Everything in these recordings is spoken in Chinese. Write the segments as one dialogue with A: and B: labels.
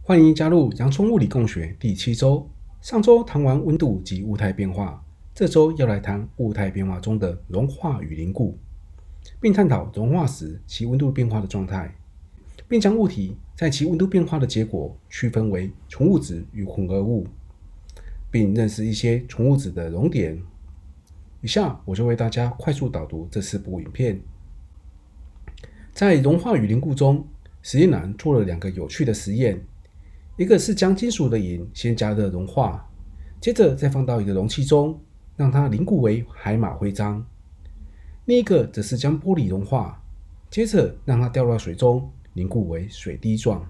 A: 欢迎加入洋葱物理共学第7周。上周谈完温度及物态变化，这周要来谈物态变化中的融化与凝固，并探讨融化时其温度变化的状态，并将物体在其温度变化的结果区分为纯物质与混合物，并认识一些纯物质的熔点。以下我就为大家快速导读这4部影片。在融化与凝固中，实验男做了2个有趣的实验。一个是将金属的银先加热融化，接着再放到一个容器中，让它凝固为海马徽章。另一个则是将玻璃融化，接着让它掉到水中，凝固为水滴状。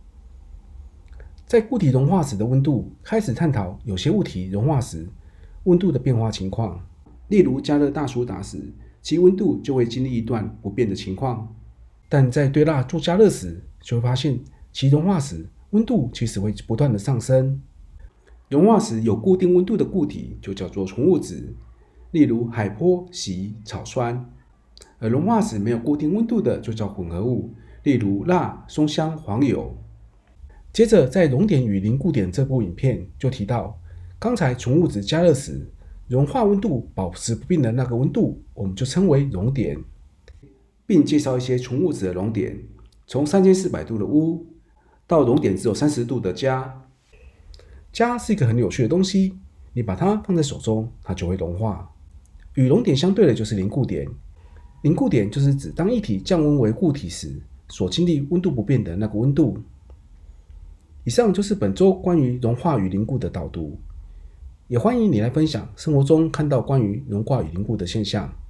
A: 在固体融化时的温度，开始探讨有些物体融化时温度的变化情况。例如加热大苏打时，其温度就会经历一段不变的情况，但在对蜡做加热时，就会发现其融化时温度其实会不断的上升。融化时有固定温度的固体就叫做纯物质，例如海波、锡、草酸；而融化时没有固定温度的就叫混合物，例如蜡、松香、黄油。接着在熔点与凝固点这部影片就提到，刚才纯物质加热时融化温度保持不变的那个温度，我们就称为熔点，并介绍一些纯物质的熔点，从3400度的钨到熔点只有30度的镓。镓是一个很有趣的东西，你把它放在手中，它就会融化。与熔点相对的就是凝固点，凝固点就是指当液体降温为固体时所经历温度不变的那个温度。以上就是本周关于融化与凝固的导读，也欢迎你来分享生活中看到关于融化与凝固的现象。